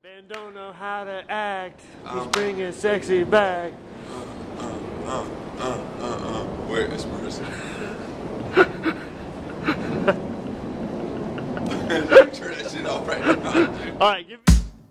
Ben don't know how to act. He's bringing sexy back. Where is Mercy? Turn that shit off right now. All right, give me.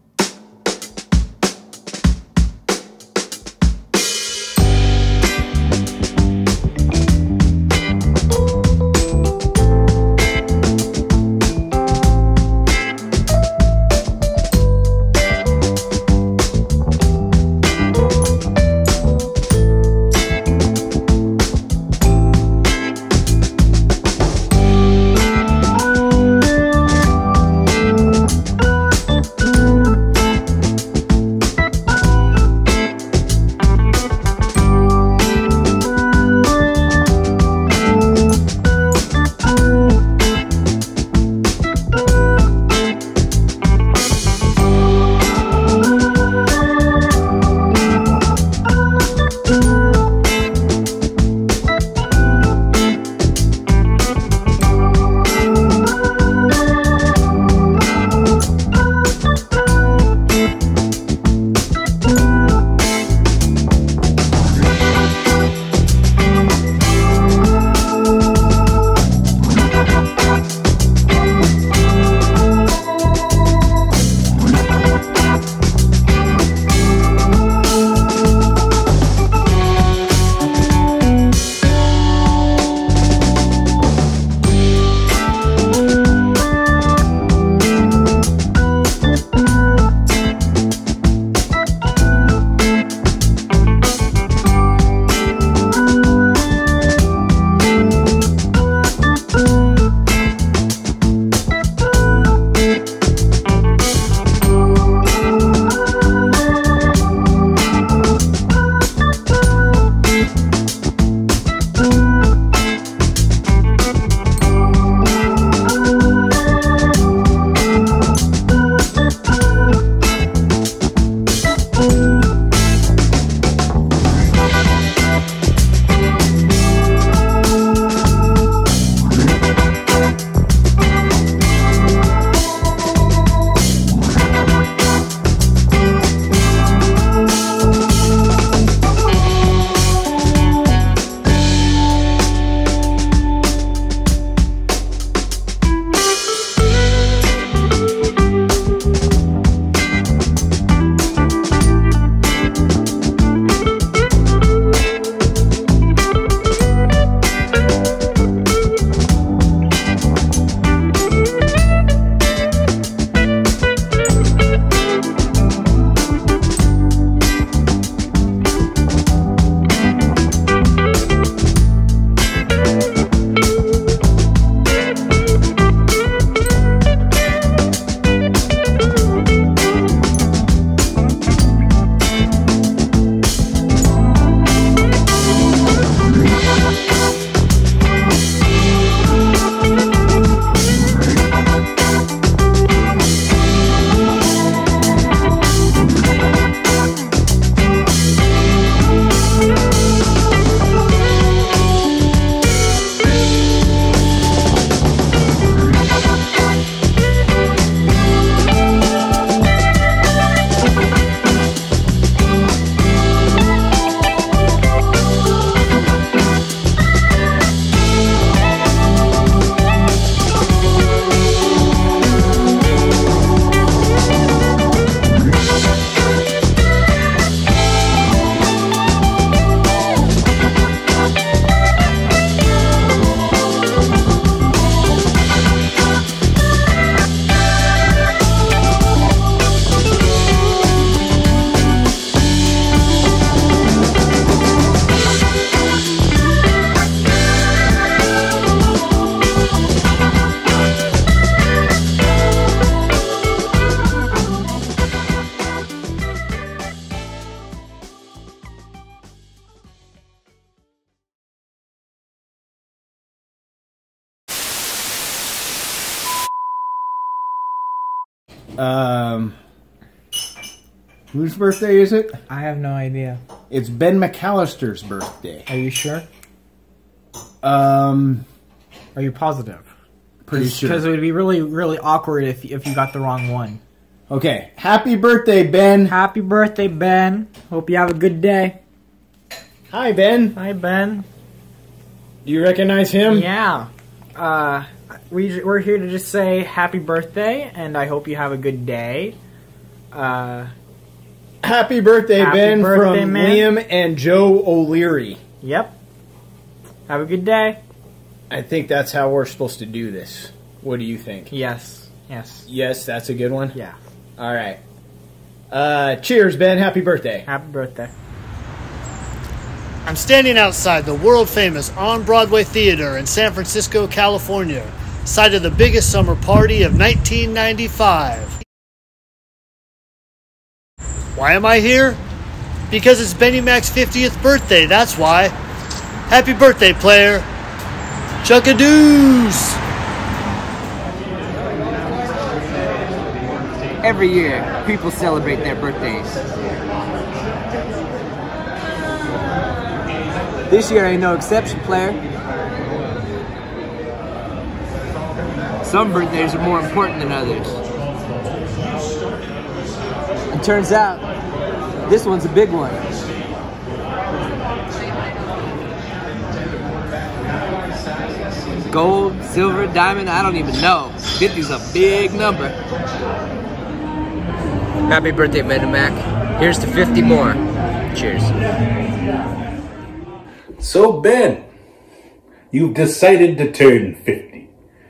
Whose birthday is it? I have no idea. It's Ben McAllister's birthday. Are you sure? Are you positive? Pretty sure. Because it would be really, really awkward if you got the wrong one. Okay. Happy birthday, Ben. Happy birthday, Ben. Hope you have a good day. Hi, Ben. Hi, Ben. Do you recognize him? Yeah. We're here to just say happy birthday, and I hope you have a good day. Happy birthday, Happy Ben, birthday, from man. Liam and Joe O'Leary. Yep. Have a good day. I think that's how we're supposed to do this. What do you think? Yes. Yes. Yes, that's a good one? Yeah. All right. Cheers, Ben. Happy birthday. Happy birthday. I'm standing outside the world-famous On-Broadway Theater in San Francisco, California, site of the biggest summer party of 1995. Why am I here? Because it's Benny Mac's 50th birthday, that's why. Happy birthday, player. Chuckadoos! Every year, people celebrate their birthdays. This year ain't no exception, player. Some birthdays are more important than others. It turns out, this one's a big one. Gold, silver, diamond, I don't even know. 50's a big number. Happy birthday, Benny Mac. Here's to 50 more. Cheers. So, Ben, you've decided to turn 50.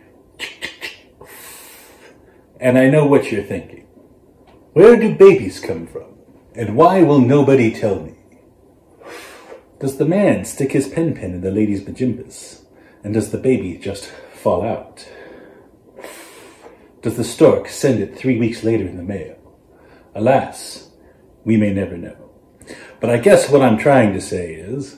And I know what you're thinking. Where do babies come from? And why will nobody tell me? Does the man stick his pen in the lady's pajimbas? And does the baby just fall out? Does the stork send it 3 weeks later in the mail? Alas, we may never know. But I guess what I'm trying to say is,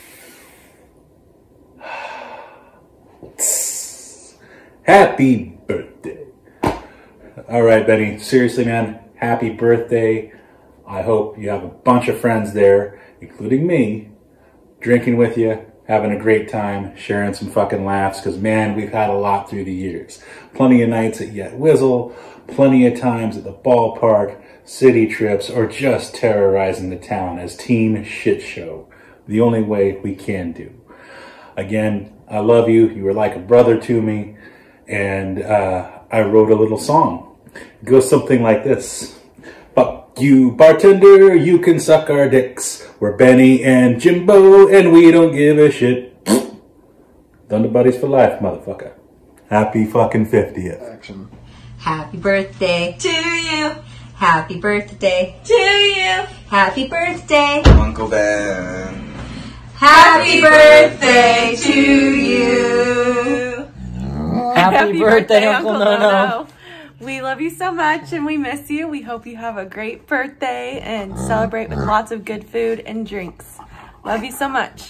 happy birthday. All right, Benny, seriously, man, happy birthday. I hope you have a bunch of friends there, including me, drinking with you, having a great time, sharing some fucking laughs, because, man, we've had a lot through the years. Plenty of nights at Yet Whizzle, plenty of times at the ballpark, city trips, or just terrorizing the town as Team Shit Show. The only way we can do. Again, I love you. You were like a brother to me. And I wrote a little song. It goes something like this. Fuck you, bartender, you can suck our dicks. We're Benny and Jimbo, and we don't give a shit. Thunder Buddies for life, motherfucker. Happy fucking 50th. Action. Happy birthday to you. Happy birthday to you. Happy birthday, Uncle Ben. happy birthday to you. Happy birthday, Uncle Nono. We love you so much and we miss you. We hope you have a great birthday and celebrate with lots of good food and drinks. Love you so much.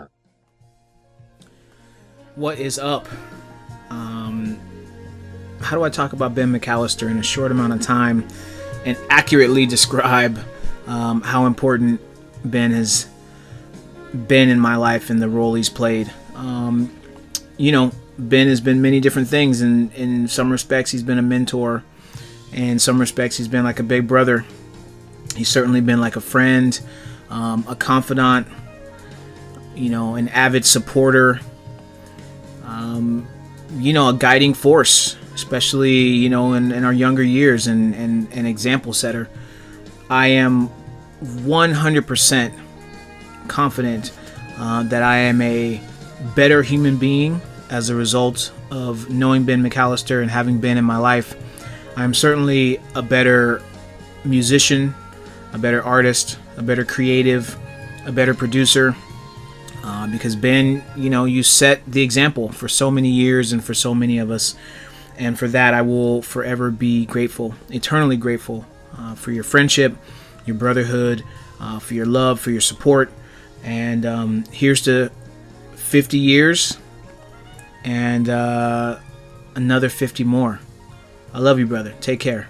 What is up? How do I talk about Ben McAllister in a short amount of time and accurately describe how important Ben has been in my life and the role he's played? You know, Ben has been many different things. In some respects, he's been a mentor. In some respects, he's been like a big brother. He's certainly been like a friend, a confidant, you know, an avid supporter, you know, a guiding force, especially, you know, in our younger years, and an example setter. I am 100% confident that I am a better human being as a result of knowing Ben McAllister and having Ben in my life. I'm certainly a better musician, a better artist, a better creative, a better producer, because Ben, you know, you set the example for so many years and for so many of us, and for that I will forever be grateful, eternally grateful, for your friendship, your brotherhood, for your love, for your support, and here's to 50 years and another 50 more. I love you, brother. Take care.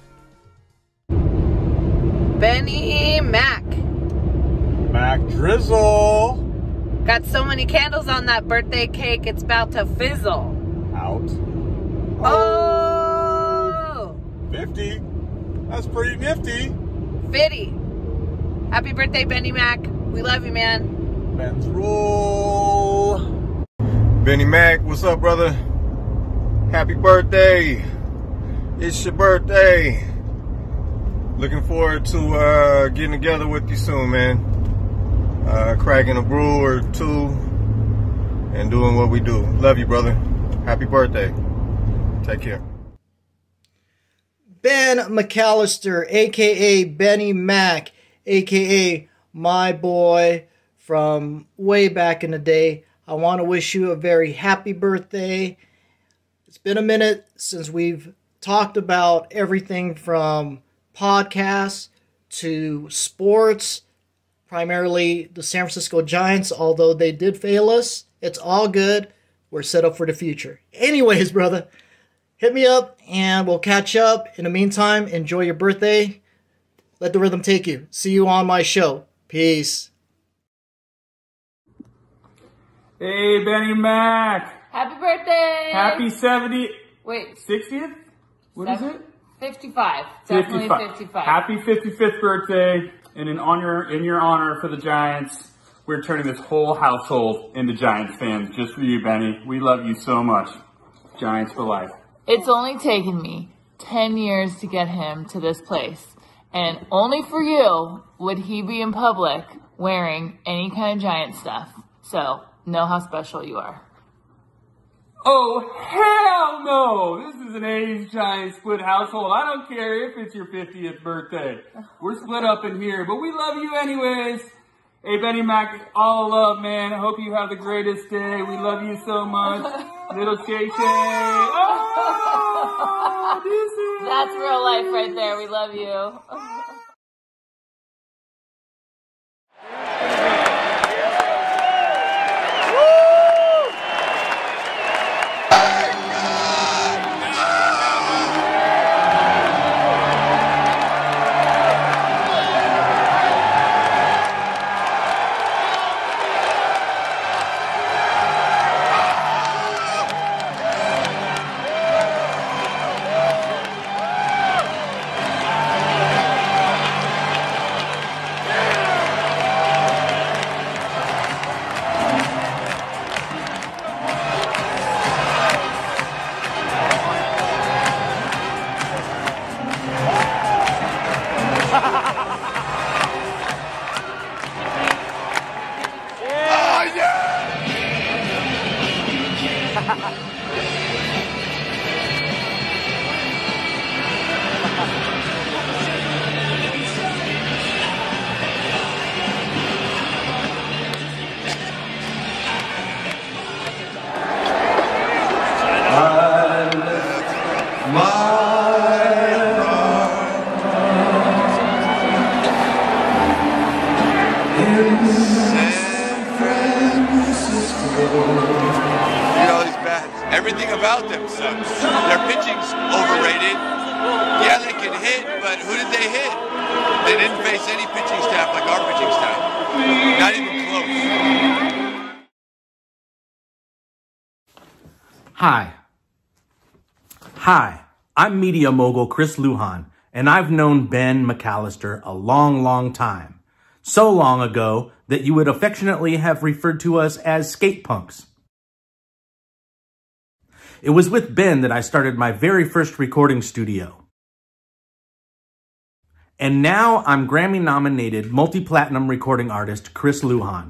Benny Mac. Mac Drizzle. Got so many candles on that birthday cake, it's about to fizzle. Out. Oh! 50. That's pretty nifty. Fitty. Happy birthday, Benny Mac. We love you, man. Men's rule. Benny Mac, what's up, brother? Happy birthday. It's your birthday. Looking forward to getting together with you soon, man. Cracking a brew or two and doing what we do. Love you, brother. Happy birthday. Take care. Ben McAllister, aka Benny Mac, aka my boy from way back in the day. I want to wish you a very happy birthday. It's been a minute since we've talked about everything from podcasts to sports, primarily the San Francisco Giants, although they did fail us. It's all good. We're set up for the future. Anyways, brother, hit me up and we'll catch up. In the meantime, enjoy your birthday. Let the rhythm take you. See you on my show. Peace. Hey, Benny Mac. Happy birthday. Happy 70. Wait. 60th? What is it? 55. Definitely 55. Happy 55th birthday. And in your honor for the Giants, we're turning this whole household into Giants fans just for you, Benny. We love you so much. Giants for life. It's only taken me 10 years to get him to this place. And only for you would he be in public wearing any kind of Giant stuff. So, know how special you are. Oh, hell no! This is an A's Giants split household. I don't care if it's your 50th birthday. We're split up in here, but we love you anyways. Hey, Benny Mac, all love, man. I hope you have the greatest day. We love you so much. Little Shay Shay. Oh, this is... That's real life right there. We love you. Everything about them sucks. Their pitching's overrated. Yeah, they can hit, but who did they hit? They didn't face any pitching staff like our pitching staff. Not even close. Hi, I'm media mogul Chris Lujan, and I've known Ben McAllister a long, long time. So long ago that you would affectionately have referred to us as skate punks. It was with Ben that I started my very first recording studio. And now I'm Grammy-nominated multi-platinum recording artist Chris Lujan.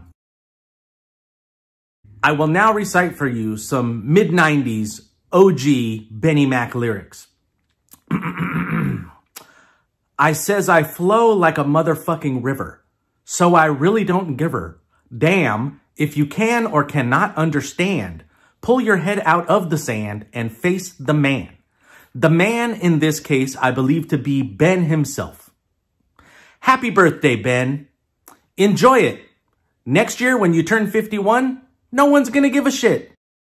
I will now recite for you some mid-90s OG Benny Mac lyrics. I says I flow like a motherfucking river, so I really don't give her. Damn, if you can or cannot understand, pull your head out of the sand and face the man. The man in this case I believe to be Ben himself. Happy birthday, Ben. Enjoy it. Next year when you turn 51, no one's gonna give a shit.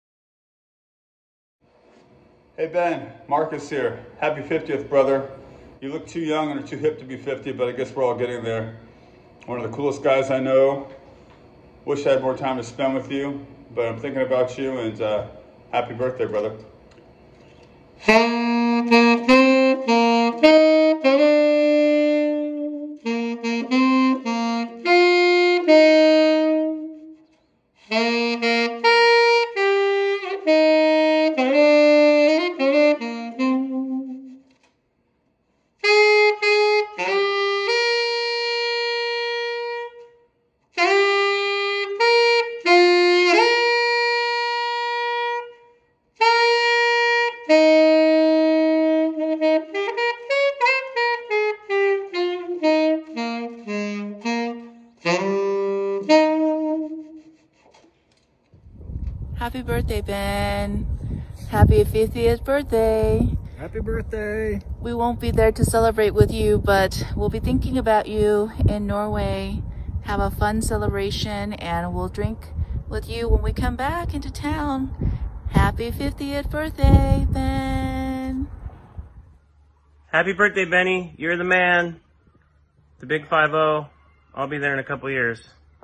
Hey Ben, Marcus here. Happy 50th, brother. You look too young and are too hip to be 50, but I guess we're all getting there. One of the coolest guys I know. Wish I had more time to spend with you, but I'm thinking about you, and happy birthday, brother. Happy birthday, Ben. Happy 50th birthday. Happy birthday. We won't be there to celebrate with you, but we'll be thinking about you in Norway. Have a fun celebration, and we'll drink with you when we come back into town. Happy 50th birthday, Ben. Happy birthday, Benny. You're the man. The big 5-0. I'll be there in a couple years.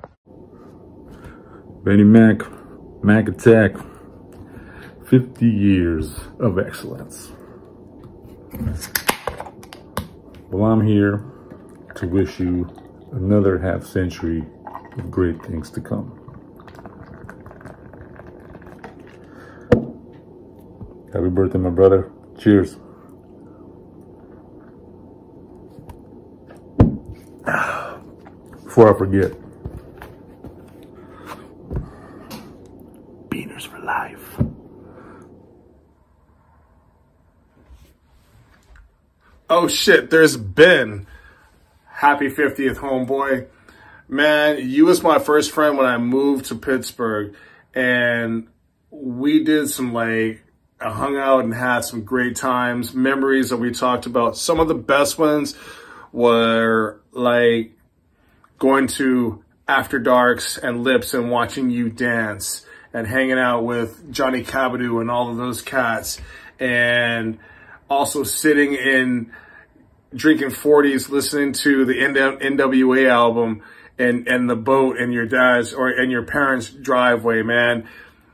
Benny Mac, Mac Attack. 50 years of excellence. Well, I'm here to wish you another half century of great things to come. Happy birthday, my brother. Cheers. Before I forget, Beaners for life. Oh shit, there's Ben. Happy 50th, homeboy. Man, you was my first friend when I moved to Pittsburgh, and we did some hung out and had some great times, memories that we talked about. Some of the best ones were like going to After Darks and Lips and watching you dance and hanging out with Johnny Cabadoo and all of those cats, and also sitting in drinking 40s, listening to the NWA album and the boat in your dad's and your parents' driveway, man.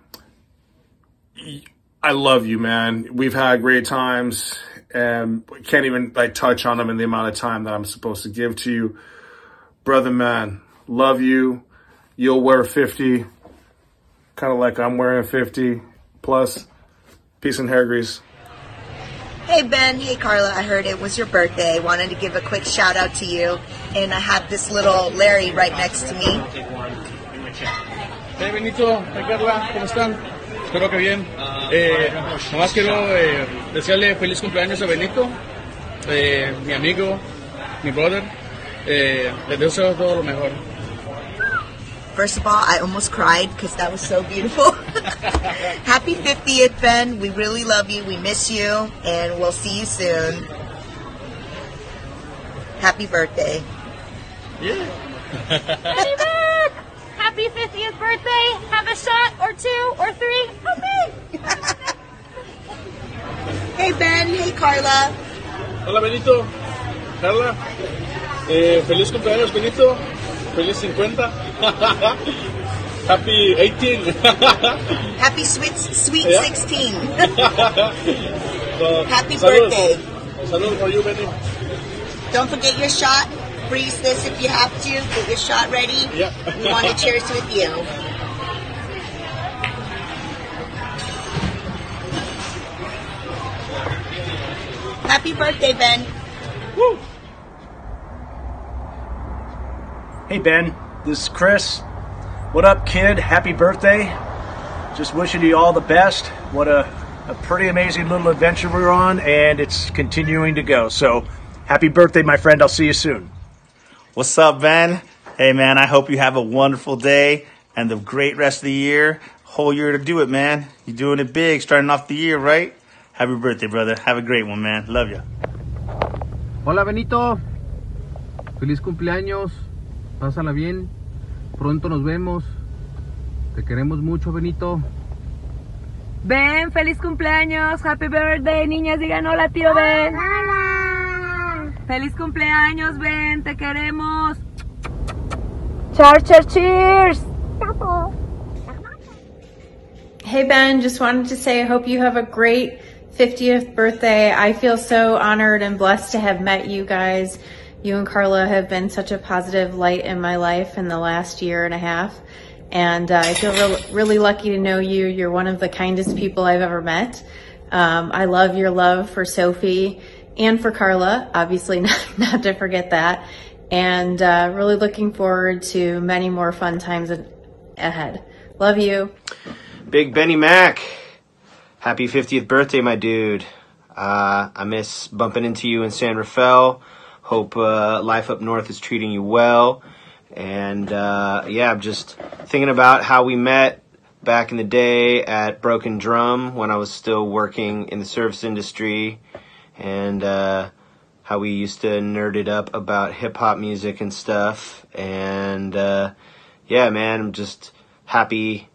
I love you, man. We've had great times, and can't even touch on them in the amount of time that I'm supposed to give to you. Brother, man, love you. You'll wear 50, kind of like I'm wearing 50 plus. Peace and hair grease. Hey Ben, hey Carla, I heard it was your birthday. Wanted to give a quick shout out to you. And I have this little Larry right next to me. Hey Benito, hey Carla, ¿cómo están? Espero que bien. Nomás quiero desearle feliz cumpleaños a Benito, mi amigo, mi brother. Le deseo todo lo mejor. First of all, I almost cried because that was so beautiful. Happy 50th, Ben. We really love you. We miss you. And we'll see you soon. Happy birthday. Yeah. Benny Mac! Happy 50th birthday. Have a shot or 2 or 3. Okay. Hey, Ben. Hey, Carla. Hola, Benito. Carla. Feliz cumpleaños, Benito. Feliz 50. Happy 18. Happy sweet 16. Happy saludos. birthday. Saludos for you, Benny. Don't forget your shot. Freeze this if you have to. Get your shot ready. Yeah. We want to cheers with you. Happy birthday, Ben. Woo. Hey Ben, this is Chris. What up, kid? Happy birthday. Just wishing you all the best. What a pretty amazing little adventure we're on, and it's continuing to go. So happy birthday, my friend. I'll see you soon. What's up, Ben? Hey, man, I hope you have a wonderful day and a great rest of the year. Whole year to do it, man. You're doing it big, starting off the year, right? Happy birthday, brother. Have a great one, man. Love you. Hola, Benito. Feliz cumpleaños. Pásala bien. Pronto nos vemos. Te queremos mucho, Benito. Ben, feliz cumpleaños. Happy birthday, niñas. Digan hola, tío Ben. Hola. Feliz cumpleaños, Ben. Te queremos. Cheers. Hey Ben, just wanted to say I hope you have a great 50th birthday. I feel so honored and blessed to have met you guys. You and Carla have been such a positive light in my life in the last year and a half. And I feel really lucky to know you. You're one of the kindest people I've ever met. I love your love for Sophie and for Carla, obviously not to forget that. And really looking forward to many more fun times ahead. Love you. Big Benny Mac, happy 50th birthday, my dude. I miss bumping into you in San Rafael. Hope life up north is treating you well. And yeah, I'm just thinking about how we met back in the day at Broken Drum when I was still working in the service industry, and how we used to nerd it up about hip-hop music and stuff. And yeah, man, I'm just happy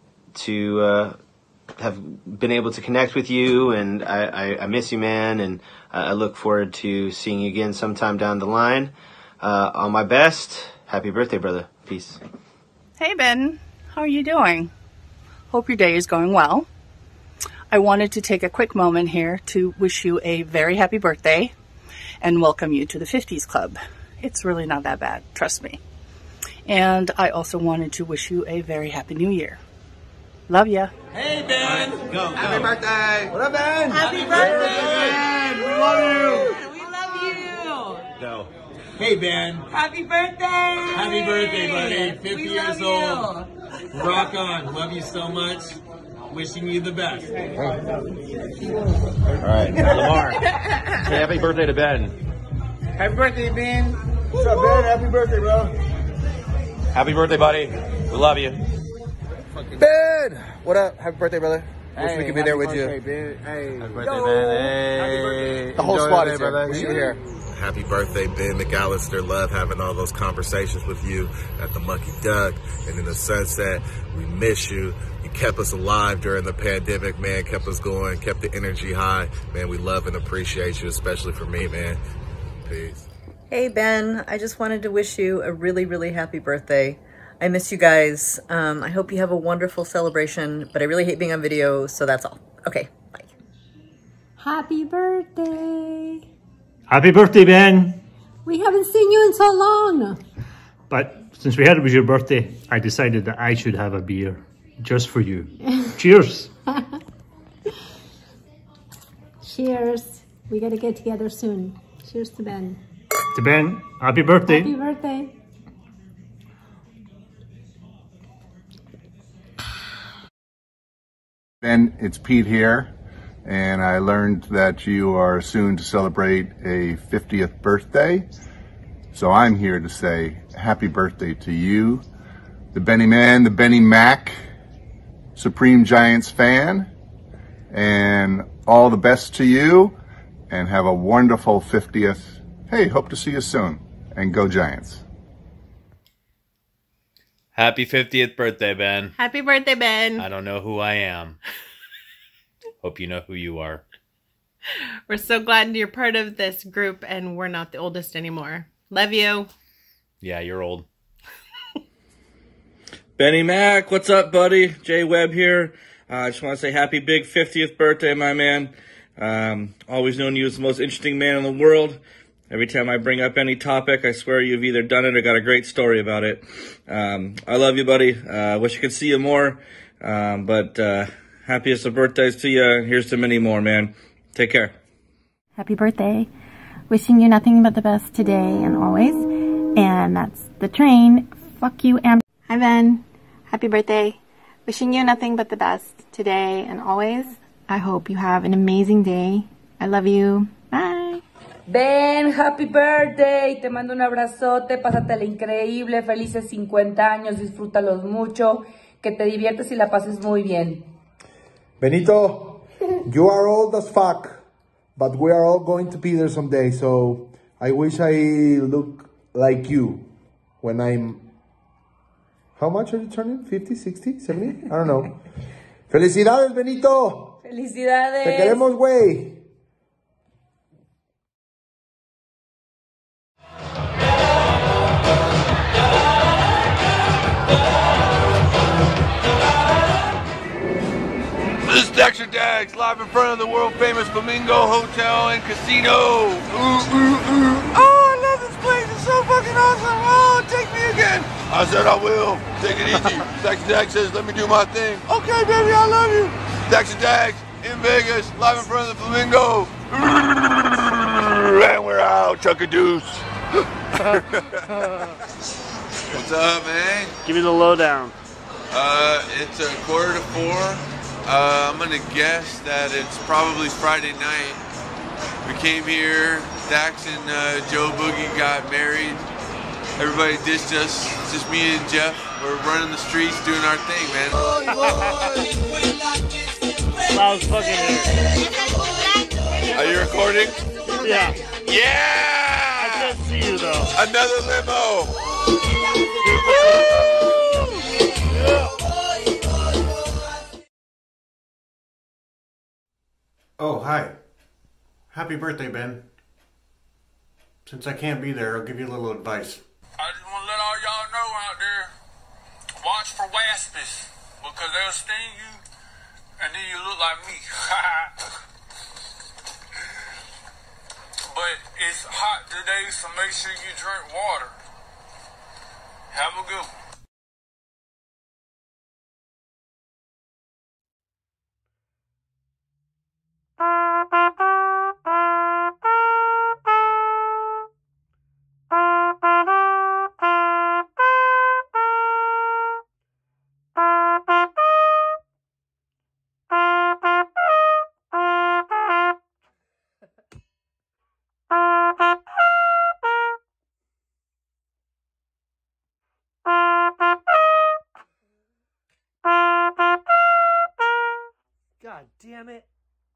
to have been able to connect with you, and I miss you, man, and I look forward to seeing you again sometime down the line. All my best. Happy birthday, brother. Peace. Hey, Ben. How are you doing? Hope your day is going well. I wanted to take a quick moment here to wish you a very happy birthday and welcome you to the 50s Club. It's really not that bad, trust me. And I also wanted to wish you a very happy new year. Love ya. Hey, Ben. Go. Happy birthday. What up, Ben? Happy birthday, Ben. We love you. We love you. Go. Hey, Ben. Happy birthday. Happy birthday, buddy. 50 We years love old. Rock on. Love you so much. Wishing you the best. All right, Lamar. Say happy birthday to Ben. Happy birthday, Ben. What's up, Ben? Happy birthday, bro. Happy birthday, buddy. We love you. Ben! What up? Happy birthday, brother. Wish we could be there with you. Happy birthday, Ben. Hey. The whole squad is here. Wish you were here. Happy birthday, Ben McAllister. Love having all those conversations with you at the Monkey Duck and in the Sunset. We miss you. You kept us alive during the pandemic, man. Kept us going, kept the energy high. Man, we love and appreciate you, especially for me, man. Peace. Hey, Ben. I just wanted to wish you a really, really happy birthday. I miss you guys. I hope you have a wonderful celebration, but I really hate being on video, so that's all. Okay, bye. Happy birthday. Happy birthday, Ben. We haven't seen you in so long. But since we had it was your birthday, I decided that I should have a beer just for you. Cheers. Cheers. We got to get together soon. Cheers to Ben. To Ben, happy birthday. Happy birthday. Ben, it's Pete here, and I learned that you are soon to celebrate a 50th birthday. So I'm here to say happy birthday to you, the Benny Man, the Benny Mac, Supreme Giants fan, and all the best to you, and have a wonderful 50th. Hey, hope to see you soon, and go Giants. Happy 50th birthday, Ben. Happy birthday, Ben. I don't know who I am. Hope you know who you are. We're so glad you're part of this group and we're not the oldest anymore. Love you. Yeah, you're old. Benny Mac, what's up, buddy? Jay Webb here. I just want to say happy big 50th birthday, my man. Always known you as the most interesting man in the world. Every time I bring up any topic, I swear you've either done it or got a great story about it. I love you, buddy. Wish I could see you more. But happiest of birthdays to you. Here's to many more, man. Take care. Happy birthday. Wishing you nothing but the best today and always. And that's the train. Fuck you, Amber. Hi, Ben. Happy birthday. Wishing you nothing but the best today and always. I hope you have an amazing day. I love you. Bye. Ben, happy birthday, te mando un abrazote, pásatela increíble, felices 50 años, disfrútalos mucho, que te diviertas y la pases muy bien. Benito, you are old as fuck, but we are all going to be there someday, so I wish I look like you when I'm... How much are you turning? 50, 60, 70? I don't know. Felicidades, Benito. Felicidades. Te queremos, güey. This is Dexter Dags, live in front of the world-famous Flamingo Hotel and Casino. Oh, I love this place. It's so fucking awesome. Oh, take me again. I said I will. Take it easy. Dexter Dags says, let me do my thing. Okay, baby, I love you. Dexter Dags in Vegas, live in front of the Flamingo. And we're out. Chuck a deuce. What's up, man? Give me the lowdown. It's 3:45. I'm gonna guess that it's probably Friday night. We came here, Dax and Joe Boogie got married, Everybody dished us. It's just me and Jeff. We're running the streets, doing our thing, man. Loud fucking Are you recording? Yeah. Yeah! I can't see you though. Another limo. Oh, hi. Happy birthday, Ben. Since I can't be there, I'll give you a little advice. I just want to let all y'all know out there, watch for waspies, because they'll sting you, and then you look like me. But it's hot today, so make sure you drink water. Have a good one. God damn it.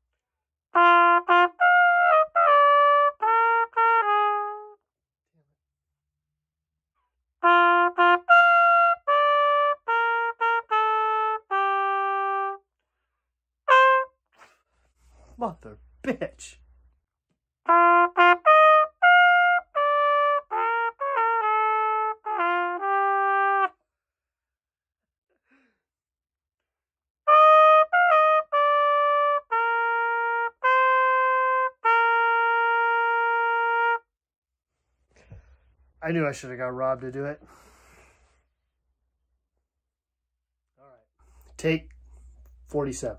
Mother bitch. I knew I should have got Rob to do it. All right. Take 47.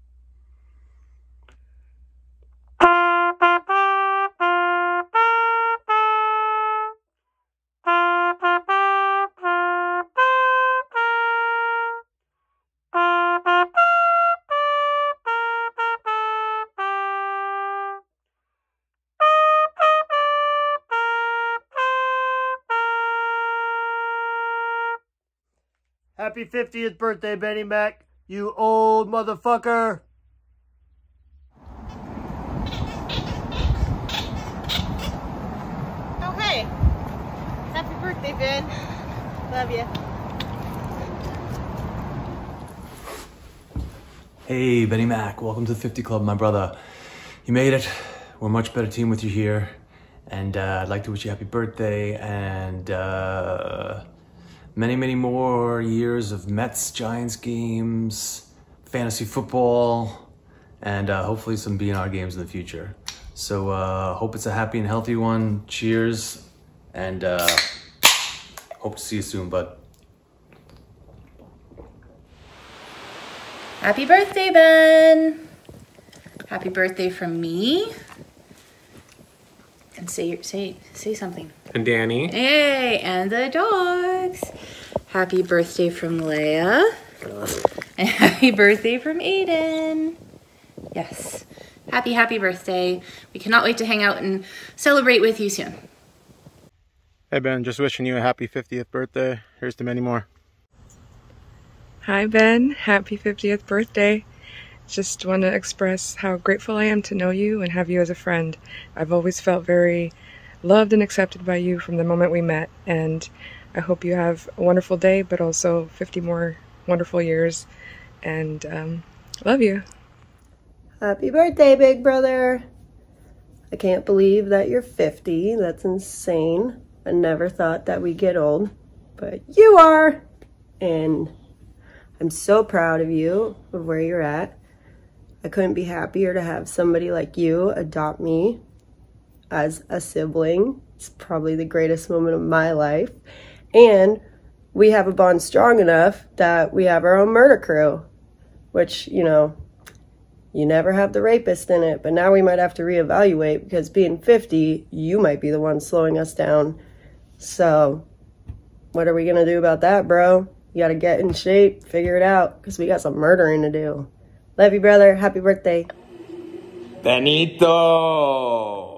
Happy 50th birthday, Benny Mac, you old motherfucker. Oh, hey. Happy birthday, Ben. Love you. Hey, Benny Mac, welcome to the 50 Club, my brother. You made it. We're a much better team with you here. And I'd like to wish you happy birthday and many, many more years of Mets, Giants games, fantasy football, and hopefully some BNR games in the future. So hope it's a happy and healthy one. Cheers, and hope to see you soon, bud. Happy birthday, Ben. Happy birthday from me. And say something. And Danny. Hey, and the dogs. Happy birthday from Leia. And happy birthday from Aiden. Yes. Happy birthday. We cannot wait to hang out and celebrate with you soon. Hey, Ben, just wishing you a happy 50th birthday. Here's to many more. Hi, Ben. Happy 50th birthday. Just want to express how grateful I am to know you and have you as a friend. I've always felt very loved and accepted by you from the moment we met, and I hope you have a wonderful day, but also 50 more wonderful years, and love you. Happy birthday, big brother. I can't believe that you're 50. That's insane. I never thought that we'd get old, but you are, and I'm so proud of you, of where you're at. I couldn't be happier to have somebody like you adopt me as a sibling. It's probably the greatest moment of my life. And we have a bond strong enough that we have our own murder crew, which, you know, you never have the rapist in it, but now we might have to reevaluate because being 50, you might be the one slowing us down. So what are we going to do about that, bro? You got to get in shape, figure it out, because we got some murdering to do. Love you, brother. Happy birthday. Benito.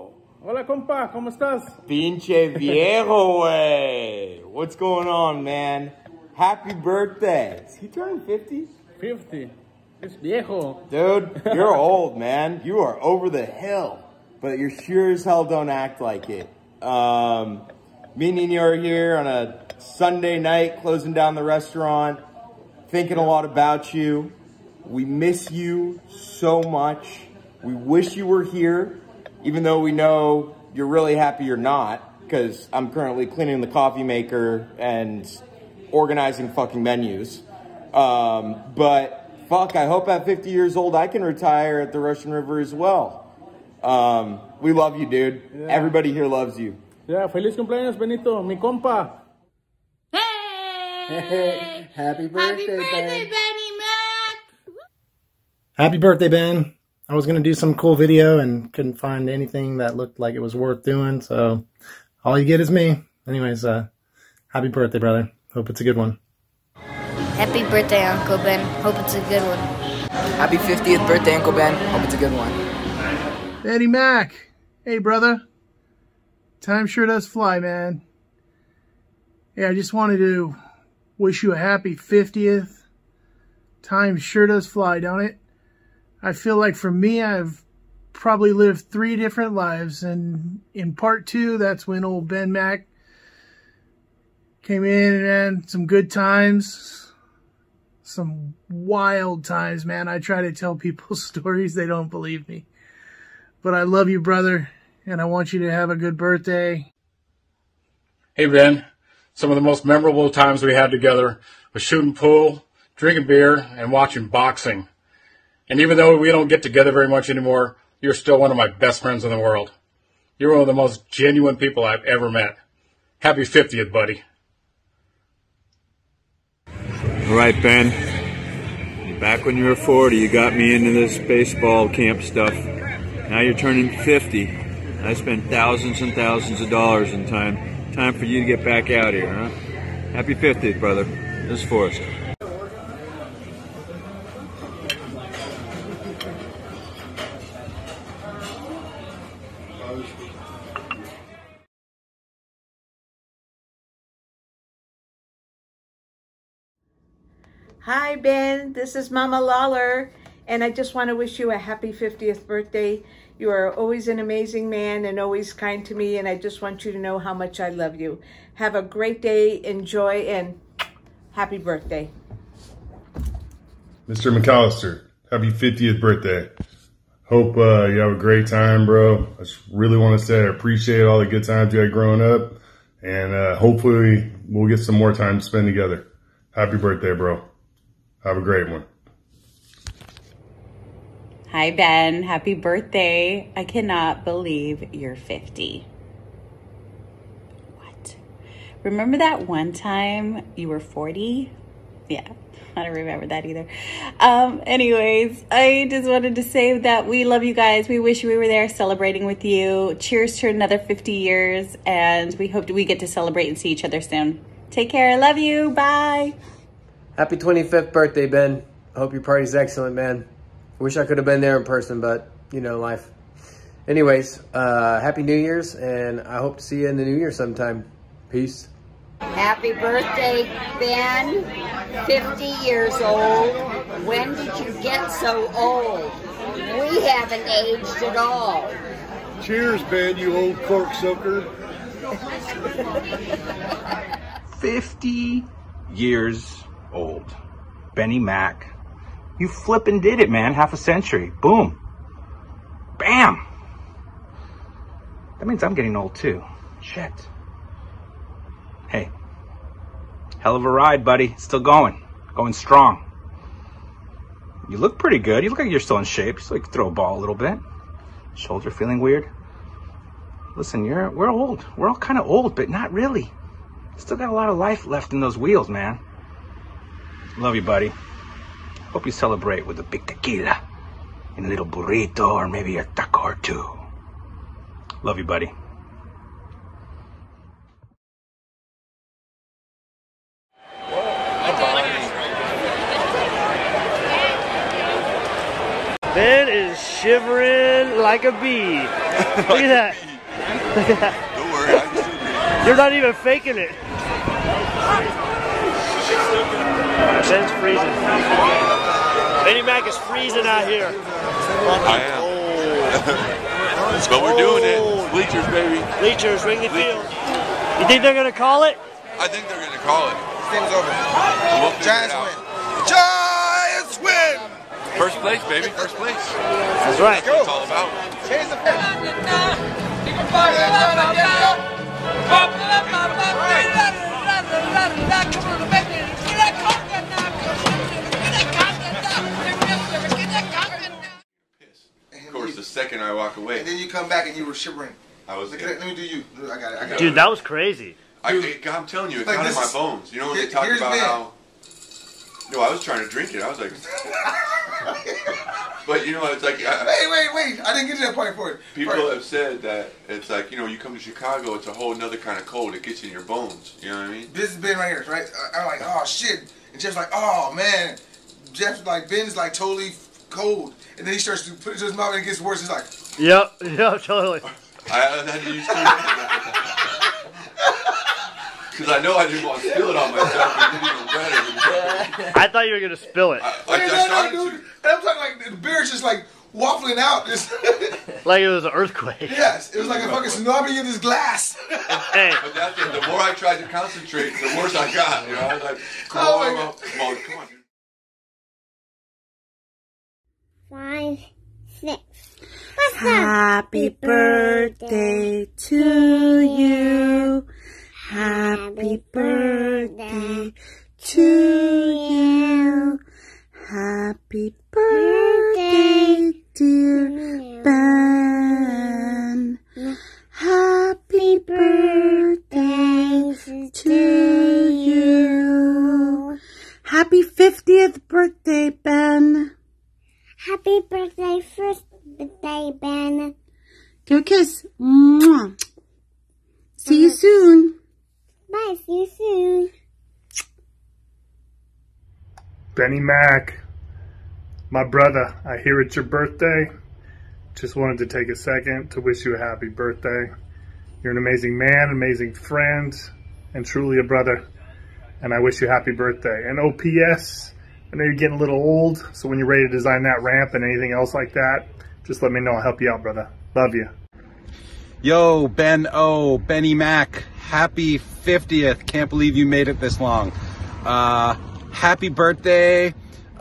Hola, compa, ¿cómo estás? Pinche viejo, way. What's going on, man? Happy birthday. Is he turning 50? 50. It's viejo. Dude, you're old, man. You are over the hill. But you sure as hell don't act like it. Me and Nino are here on a Sunday night, closing down the restaurant, thinking a lot about you. We miss you so much. We wish you were here, even though we know you're really happy you're not, because I'm currently cleaning the coffee maker and organizing fucking menus. But fuck, I hope at 50 years old I can retire at the Russian River as well. We love you, dude. Yeah. Everybody here loves you. Yeah, feliz cumpleaños, Benito, mi compa. Hey! Happy birthday, Benny Mac! Happy birthday, Ben. I was going to do some cool video and couldn't find anything that looked like it was worth doing, so all you get is me. Anyways, happy birthday, brother. Hope it's a good one. Happy birthday, Uncle Ben. Hope it's a good one. Happy 50th birthday, Uncle Ben. Hope it's a good one. Benny Mac. Hey, brother. Time sure does fly, man. Yeah, I just wanted to wish you a happy 50th. Time sure does fly, don't it? I feel like for me, I've probably lived 3 different lives, and in part 2, that's when old Ben Mac came in and had some good times, some wild times, man. I try to tell people stories, they don't believe me. But I love you, brother, and I want you to have a good birthday. Hey, Ben. Some of the most memorable times we had together was shooting pool, drinking beer, and watching boxing. And even though we don't get together very much anymore, you're still one of my best friends in the world. You're one of the most genuine people I've ever met. Happy 50th, buddy. All right, Ben. Back when you were 40, you got me into this baseball camp stuff. Now you're turning 50. I spent thousands and thousands of dollars in time. Time for you to get back out here, huh? Happy 50th, brother. This is Forrest. Hi, Ben. This is Mama Lawler, and I just want to wish you a happy 50th birthday. You are always an amazing man and always kind to me, and I just want you to know how much I love you. Have a great day, enjoy, and happy birthday. Mr. McAllister, happy 50th birthday. Hope you have a great time, bro. I just really want to say I appreciate all the good times you had growing up, and hopefully we'll get some more time to spend together. Happy birthday, bro. Have a great one. Hi, Ben. Happy birthday. I cannot believe you're 50. What? Remember that one time you were 40? Yeah, I don't remember that either. Anyways, I just wanted to say that we love you guys. We wish we were there celebrating with you. Cheers to another 50 years, and we hope we get to celebrate and see each other soon. Take care. I love you. Bye. Happy 25th birthday, Ben. I hope your party's excellent, man. I wish I could have been there in person, but, you know, life. Anyways, Happy New Year's, and I hope to see you in the new year sometime. Peace. Happy birthday, Ben. 50 years old. When did you get so old? We haven't aged at all. Cheers, Ben, you old corksucker. 50 years old. Benny Mac. You flippin' did it, man. Half a century. Boom. Bam. That means I'm getting old too. Shit. Hey. Hell of a ride, buddy. Still going. Going strong. You look pretty good. You look like you're still in shape. You still like throw a ball a little bit. Shoulder feeling weird. Listen, we're old. We're all kind of old, but not really. Still got a lot of life left in those wheels, man. Love you, buddy. Hope you celebrate with a big tequila and a little burrito or maybe a taco or two. Love you, buddy. Ben is shivering like a bee. Look at that. Don't worry, I can still drink. You're not even faking it. Ben's freezing. Benny Mac is freezing out here. I am. But we're doing it. Bleachers, baby. Bleachers, Wrigley Field. You think they're gonna call it? I think they're gonna call it. This game's over. We'll Giants win. Giants win! First place, baby. First place. That's right. That's what it's all about. Change the Of course, the second I walk away. And then you come back and you were shivering. I was. Let me do you. I got it. Dude, that was crazy. I'm telling you, it Like, got in this my is- bones. You know when they talk about how... No, I was trying to drink it. I was like... But you know, it's like... Wait. I didn't get to that point for it. People have said that it's like, you know, you come to Chicago, it's a whole nother kind of cold. It gets in your bones. You know what I mean? This is Ben right here, right? I'm like, oh shit. And Jeff's like, oh man. Jeff's like, Ben's like totally cold. And then he starts to put it to his mouth and it gets worse. He's like, Yep, totally. I had to use because I know I didn't want to spill it on myself. It didn't even better. I thought you were gonna spill it. no, dude. And I'm talking like the beer's just like waffling out. Like it was an earthquake. Yes, it was like a fucking tsunami in this glass. Hey. But that's it. The more I tried to concentrate, the worse I got. You know, I was like, come on, dude. 5, 6. Happy birthday to you. Happy birthday to you. Happy birthday, dear Ben. Happy birthday to you. Happy 50th birthday, Ben. Happy birthday, first birthday, Ben. Give a kiss. Mwah. See you soon. Bye, see you soon. Benny Mac, my brother, I hear it's your birthday. Just wanted to take a second to wish you a happy birthday. You're an amazing man, amazing friend, and truly a brother. And I wish you a happy birthday. And OPS, I know you're getting a little old, so when you're ready to design that ramp and anything else like that, just let me know. I'll help you out, brother. Love you. Yo, Ben O, Benny Mac, happy 50th. Can't believe you made it this long. Happy birthday.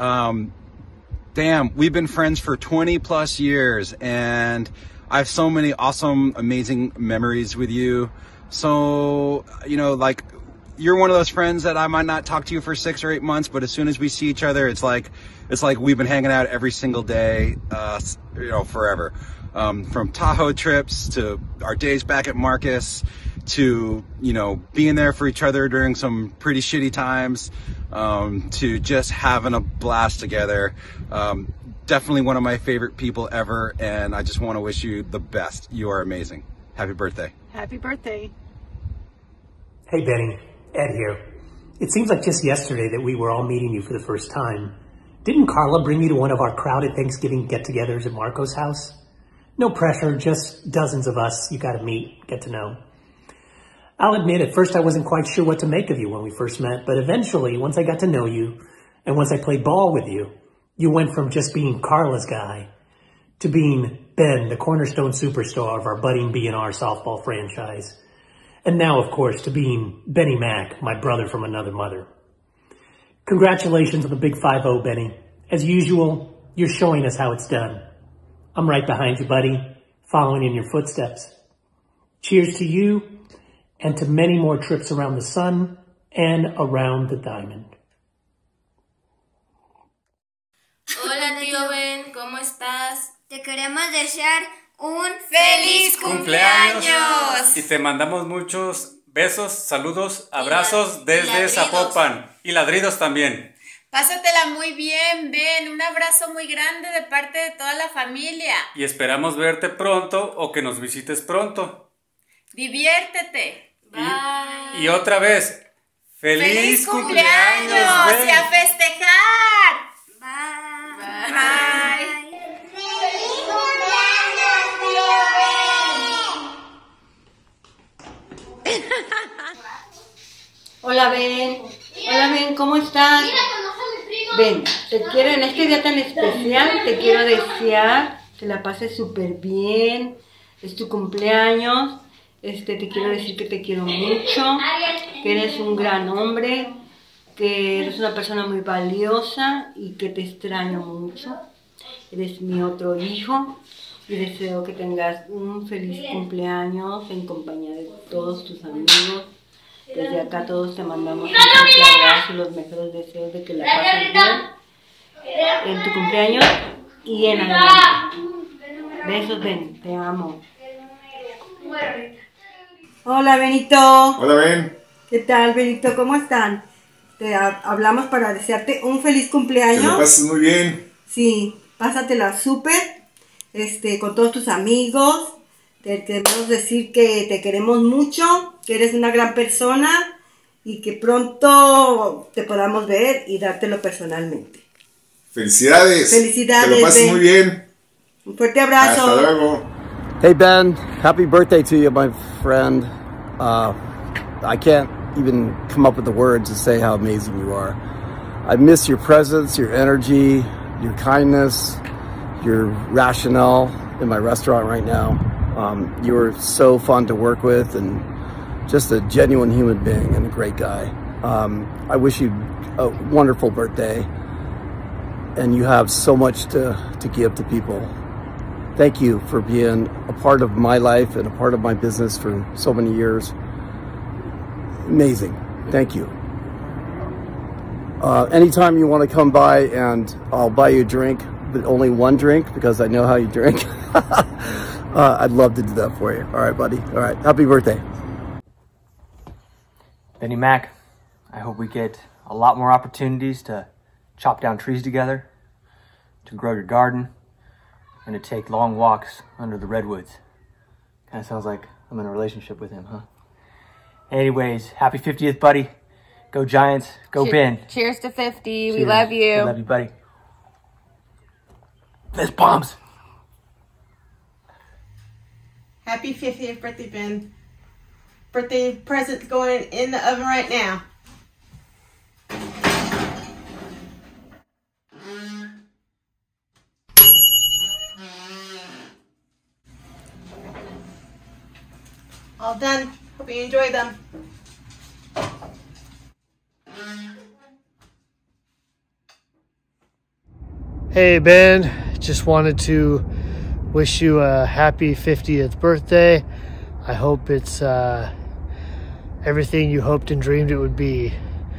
Damn, we've been friends for 20 plus years and I have so many awesome, amazing memories with you. So, you know, like, you're one of those friends that I might not talk to you for 6 or 8 months, but as soon as we see each other, it's like we've been hanging out every single day, you know, forever. From Tahoe trips to our days back at Marcus to, you know, being there for each other during some pretty shitty times, to just having a blast together. Definitely one of my favorite people ever, and I just want to wish you the best. You are amazing. Happy birthday. Happy birthday. Hey Benny, Ed here. It seems like just yesterday that we were all meeting you for the first time. Didn't Carla bring you to one of our crowded Thanksgiving get-togethers at Marco's house? No pressure, just dozens of us you gotta meet, get to know. I'll admit, at first I wasn't quite sure what to make of you when we first met, but eventually, once I got to know you, and once I played ball with you, you went from just being Carla's guy to being Ben, the cornerstone superstar of our budding B&R softball franchise. And now, of course, to being Benny Mac, my brother from another mother. Congratulations on the big 5-0, Benny. As usual, you're showing us how it's done. I'm right behind you, buddy, following in your footsteps. Cheers to you, and to many more trips around the sun and around the diamond. Hola, tío Ben, ¿cómo estás? Te queremos desear un ¡feliz cumpleaños! Y te mandamos muchos besos, saludos, abrazos desde Zapopan. Y ladridos también. Pásatela muy bien, Ben. Un abrazo muy grande de parte de toda la familia. Y esperamos verte pronto o que nos visites pronto. Diviértete. Bye. Y otra vez, ¡feliz cumpleaños! Ben. ¡Y a festejar! Bye. Bye. ¡Feliz cumpleaños, tío Ben! Hola, Ben. Hola, Ben, ¿cómo estás? Ben, te quiero en este día tan especial, te quiero desear que la pases súper bien. Es tu cumpleaños. Te quiero decir que te quiero mucho, que eres un gran hombre, que eres una persona muy valiosa y que te extraño mucho. Eres mi otro hijo y deseo que tengas un feliz cumpleaños en compañía de todos tus amigos. Desde acá todos te mandamos un fuerte abrazo y los mejores deseos de que la pases bien en tu cumpleaños y en adelante. Besos, Ben, te amo. Hola, Benito. Hola, Ben. ¿Qué tal, Benito? ¿Cómo están? Te hablamos para desearte un feliz cumpleaños. Que lo pases muy bien. Sí, pásatela súper, con todos tus amigos. Te queremos decir que te queremos mucho, que eres una gran persona y que pronto te podamos ver y dártelo personalmente. Felicidades. Felicidades, que lo pases Ben. muy bien. Un fuerte abrazo. Hasta luego. Hey Ben, happy birthday to you, my friend. I can't even come up with the words to say how amazing you are. I miss your presence, your energy, your kindness, your rationale in my restaurant right now. You were so fun to work with and just a genuine human being and a great guy. I wish you a wonderful birthday, and you have so much to give to people. Thank you for being a part of my life and a part of my business for so many years. Amazing. Thank you. Anytime you want to come by, and I'll buy you a drink, but only one drink because I know how you drink. I'd love to do that for you. All right, buddy. All right. Happy birthday. Benny Mac, I hope we get a lot more opportunities to chop down trees together, to grow your garden, and to take long walks under the redwoods. Kind of sounds like I'm in a relationship with him, huh? Anyways, happy 50th, buddy. Go Giants. Go Ben. Cheers to 50. Cheers. We love you. We love you, buddy. Fist bombs. Happy 50th birthday, Ben. Birthday present going in the oven right now. All done. Hope you enjoy them. Hey Ben, just wanted to wish you a happy 50th birthday. I hope it's everything you hoped and dreamed it would be.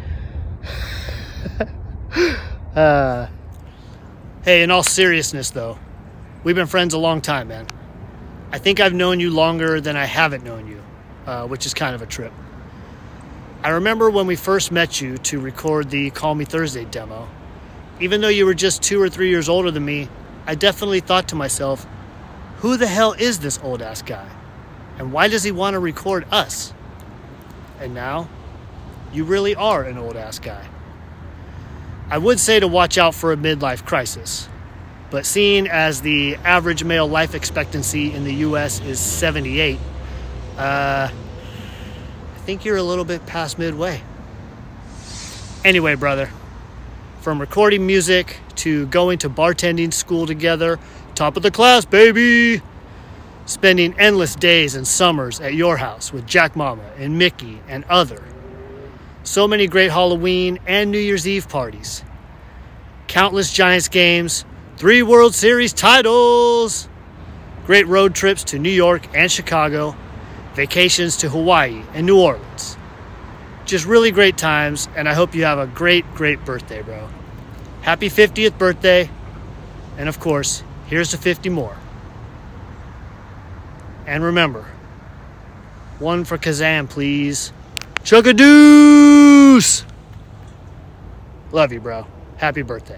Hey, in all seriousness though, we've been friends a long time, man. I think I've known you longer than I haven't known you, which is kind of a trip. I remember when we first met you to record the Call Me Thursday demo. Even though you were just 2 or 3 years older than me, I definitely thought to myself, who the hell is this old ass guy? And why does he want to record us? And now, you really are an old ass guy. I would say to watch out for a midlife crisis, but seeing as the average male life expectancy in the US is 78, I think you're a little bit past midway. Anyway, brother, from recording music to going to bartending school together, top of the class, baby! Spending endless days and summers at your house with Jack Mama and Mickey and other. So many great Halloween and New Year's Eve parties. Countless Giants games, 3 World Series titles, great road trips to New York and Chicago, vacations to Hawaii and New Orleans. Just really great times, and I hope you have a great, great birthday, bro. Happy 50th birthday, and of course, here's to 50 more. And remember, one for Kazan, please. Chug-a-deuce! Love you, bro. Happy birthday.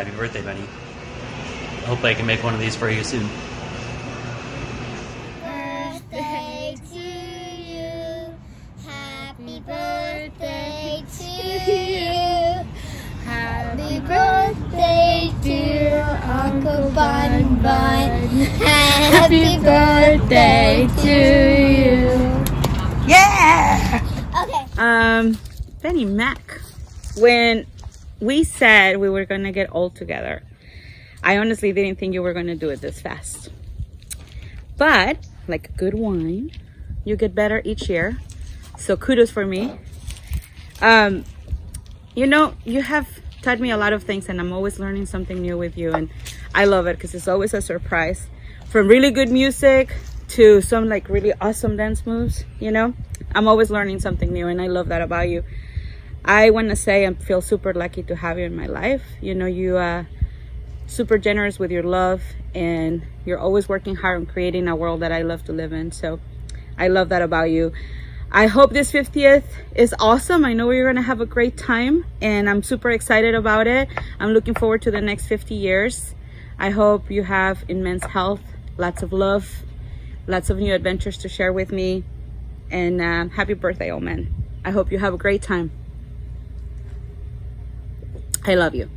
Happy birthday, Benny. I hope I can make one of these for you soon. Birthday to you. Happy birthday to you. Happy birthday, dear Uncle Bun Bun. Happy birthday to you. Yeah! Okay. Benny Mac, when we said we were gonna get old together, I honestly didn't think you were gonna do it this fast. But like good wine, you get better each year. So kudos for me. You know, you have taught me a lot of things, and I'm always learning something new with you, and I love it because it's always a surprise. From really good music to some like really awesome dance moves, you know, I'm always learning something new, and I love that about you. I want to say I feel super lucky to have you in my life. You know, you are super generous with your love, and you're always working hard on creating a world that I love to live in. So I love that about you. I hope this 50th is awesome. I know we're going to have a great time, and I'm super excited about it. I'm looking forward to the next 50 years. I hope you have immense health, lots of love, lots of new adventures to share with me. And happy birthday, old man. I hope you have a great time. I love you.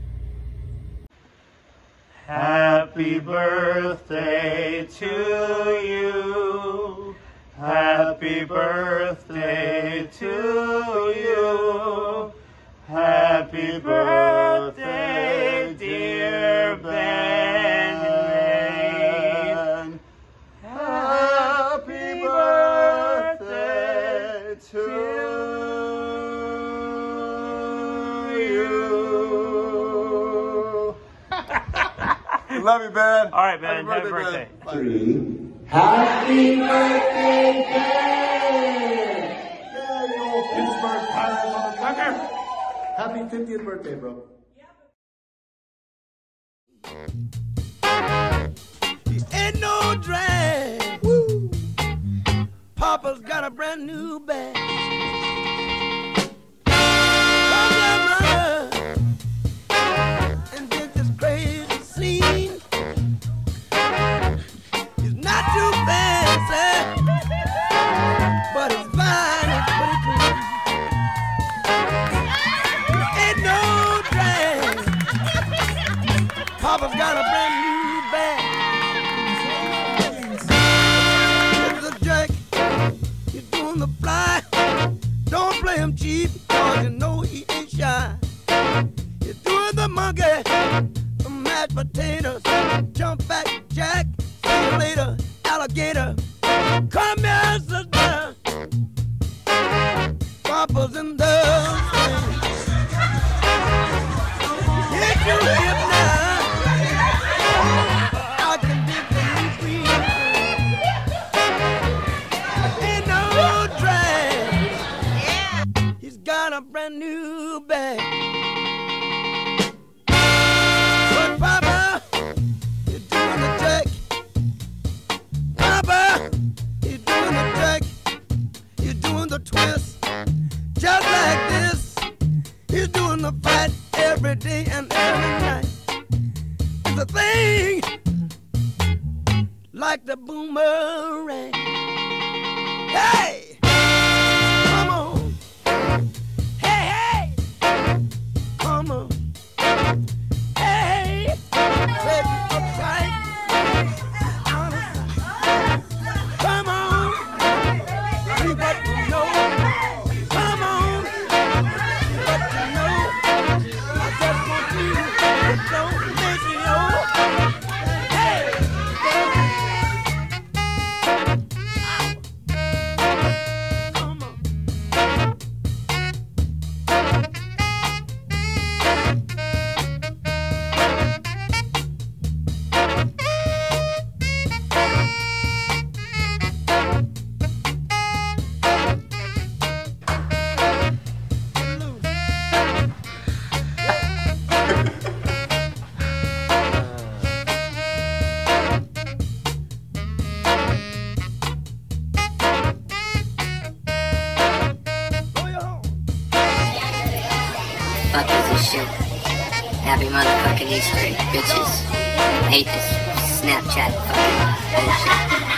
Happy birthday to you. Happy birthday to you. Happy birthday, dear Ben. Happy birthday to you. Love you, Ben. All right, Ben. Happy birthday. Happy birthday, Ben! Yeah, you old Pittsburgh Pirate motherfucker. Happy 50th birthday, bro. Ain't no drag. Woo. Papa's got a brand new bag. Come down, brother, and get this crazy scene. It's not too fancy, but it's fine, it's pretty clean. Ain't no drag. Papa's got a brand new bag. It's a jack, you're doing the fly. Don't play him cheap, cause you know he ain't shy. You're doing the monkey, the mashed potatoes, jump back jack, see you later, alligator. Come here, sister, Papa's in the thing. Hit you hip now, I can dip in between. Ain't no drag. He's got a brand new bag. But Papa, you're doing the jack. Papa, you're doing the jack. You're doing the twist. Just like this. He's doing the fight every day and every night. It's a thing like the boomerang. Hey! Come on. Hey, hey! Come on. Hey! Baby, uptight. Come on. See what you know. Come on. See what you know. I just want you to don't make me old. Hey! Happy motherfucking Easter, bitches. I hate this Snapchat fucking bullshit.